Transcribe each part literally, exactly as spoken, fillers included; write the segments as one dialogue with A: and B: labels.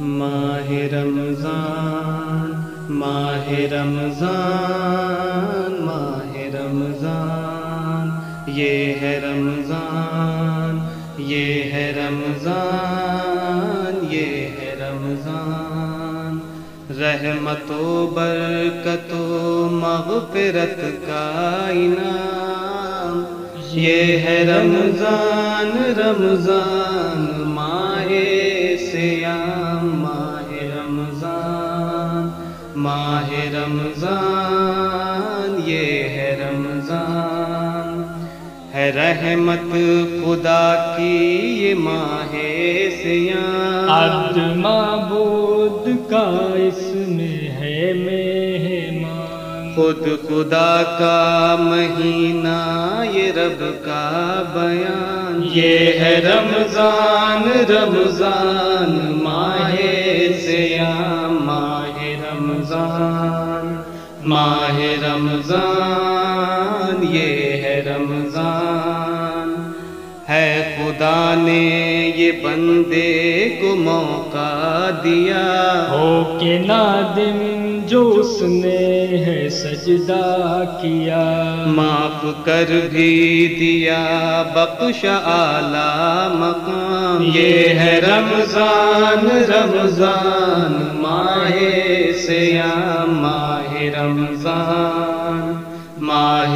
A: ماہ رمضان ماہ رمضان ماہ رمضان یہ ہے رمضان یہ ہے رمضان یہ ہے رمضان رحمت و برکت و مغفرت کا انعام یہ ہے رمضان رمضان ماہ سیام ماہ رمضان ماہ رمضان یہ ہے رمضان ہے رحمت خدا کی یہ ماہ سیام
B: عبد معبود کا اس میں ہے مہمان
A: خود خدا کا مہینہ یہ رب کا بیان یہ ہے رمضان رمضان ماہ سیام ماہ رمضان ماہ رمضان یہ ہے رمضان ہے خدا نے یہ بندے کو موقع دیا
B: ہو کے نادم جو اس نے ہے سجدہ کیا
A: معاف کر بھی دیا بخش اعلیٰ مقام یہ ہے رمضان رمضان ماہ سیام ماہ رمضان ماہ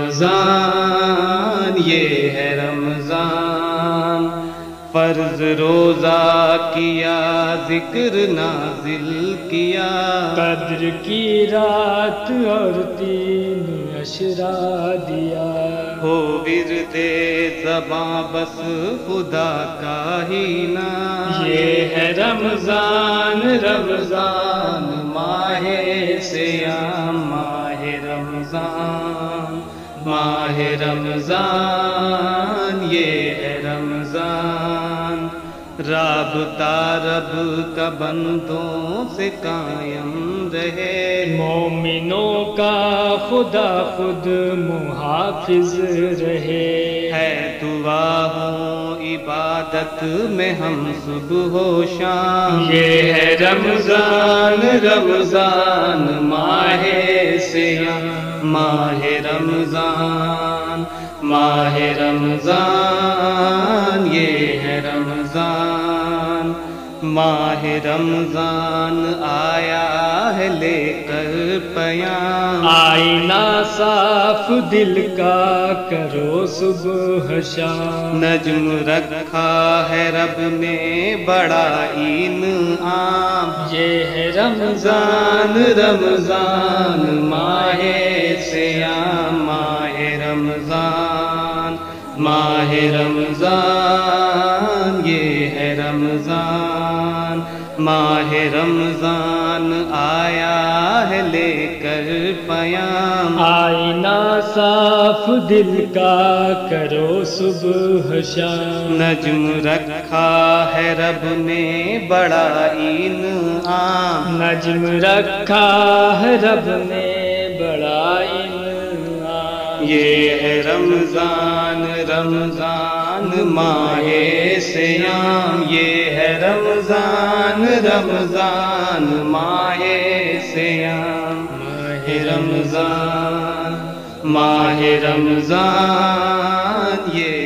A: رمضان یہ ہے رمضان فرض روزہ کیا ذکر نازل کیا
B: قدر کی رات اور تین عشرہ دیا
A: ہو ورد زباں بس خدا کا ہی نام یہ ہے رمضان رمضان ماہ سیام ماہ رمضان ماہ رمضان یہ ہے رمضان رابطہ رب کا بندوں سے قائم رہے
B: مومنوں کا خدا خود محافظ رہے
A: ہے دعا ہو عبادت میں ہم صبح و شام یہ ہے رمضان رمضان ماہ سیام ماہ رمضان ماہ رمضان یہ ہے رمضان ماہ رمضان آیا ہے لے کر پیام
B: آئینہ صاف دل کا کرو صبح شام
A: نجم رکھا ہے رب نے بڑا انعام
B: یہ ہے
A: رمضان رمضان ماہ سیام ماہ رمضان ماہ رمضان یہ ہے رمضان ماہ رمضان آیا ہے لے کر پیام
B: آئینہ صاف دل کا کرو صبح شام
A: نجم رکھا ہے رب نے بڑا انعام
B: نجم رکھا ہے رب نے بڑا انعام
A: یہ ہے رمضان رمضان ماہ سیام یہ ہے رمضان رمضان ماہ سیام ماہ رمضان ماہ رمضان یہ